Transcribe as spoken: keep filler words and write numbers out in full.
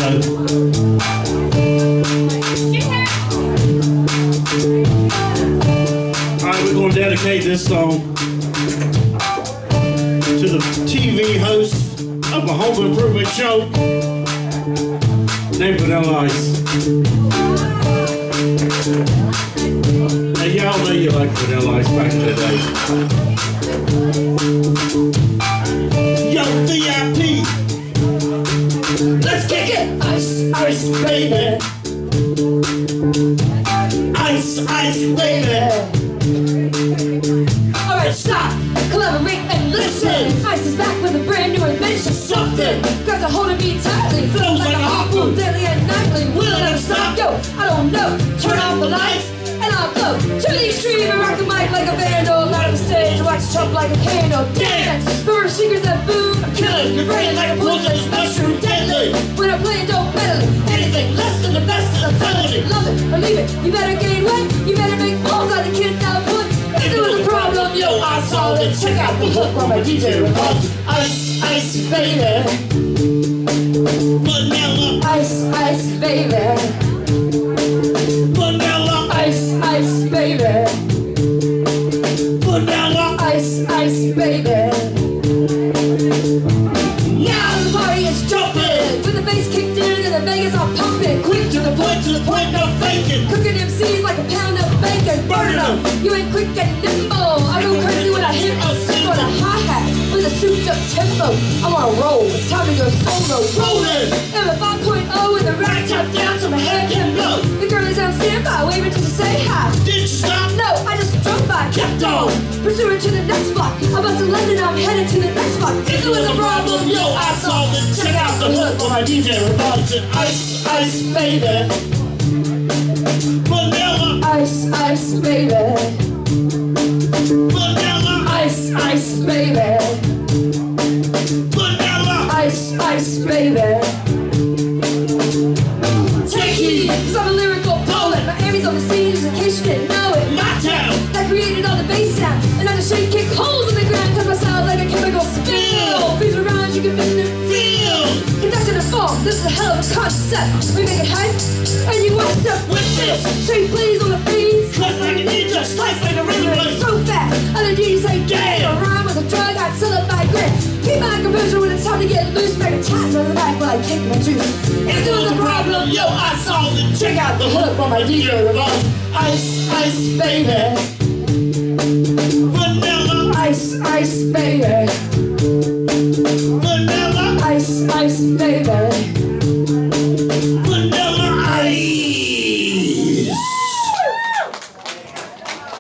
know. Alright, we're going to dedicate this song to the T V host of a home improvement show named Vanilla Ice. Hey, y'all know you like Vanilla Ice back in the day. Yo, V I P, let's kick it! Ice, ice, baby. Ice, ice, baby. Alright, stop, collaborate and listen. Ice is back with a brand new invention. Something grabs a hold of me tightly, flows like a harpoon, daily and nightly. Will it ever stop? Yo, I don't know. Turn off the lights and I'll glow to the extreme and rock the mic like a vandal. Light up the stage, wax the chump like a candle. Dance, remember secrets that boom. I'm killing your brain like a poisonous mushroom, deadly. When I play it, don't meddle. Anything less than the best is a felony. Love it or leave it. You better gain weight. You better make balls out of the kid down foot. If there was a problem, yo, I solved it. Check out the hook while my D J revolves. Ice, ice, baby. Vanilla. Ice, ice, baby. Vanilla. Ice, ice, baby. Vanilla. Ice, ice, baby. Now the party is jumping with the bass kicked in and the Vegas are pumping. Quick to the point, to the point, no faking. Cooking M Cs like a pound of bacon. Burning them. You ain't quick and nimble. I go crazy when I hit a single on a hi-hat with a souped up tempo. I'm on a roll. It's time to go solo. Rolling. And a five point oh with the right top down so my hair can blow. The girl is on standby, waving just to say hi. Did you stop? No, I just drove by. Kept on. Pursuing to the next block. I'm up to London, I'm headed to the next spot. If there was a problem, yo, I solved it. Check out the hook while my D J revolves it. Ice, ice, baby. Vanilla. Ice, ice, baby. Vanilla. Ice, ice, baby. Vanilla. Ice, ice, baby. Take heed, cause I'm a lyrical poet. Miami's on the scene, just in case you didn't know it. My town. I created all the bass sound, and I just shake, kick holes in the ground, cause my sound like a chemical spill. Beats around, you can feel it. Feel. Conducted a form, this is a hell of a concept. We make it hype, and you want to step With this. straight plays on the freeze. Clutch like a ninja, slice like a rhythm blade. So fast, other D Js say damn. A rhyme with a drug, I'd sell it by grit. Keep my composure when it's time to get loose. Make a tap on the back while I kick my juice. If there was a problem, yo, I solved it. Check out the hook while my D J revolves. Ice, ice, baby. Vanilla. Ice, ice, baby. Vanilla. Ice, ice, baby.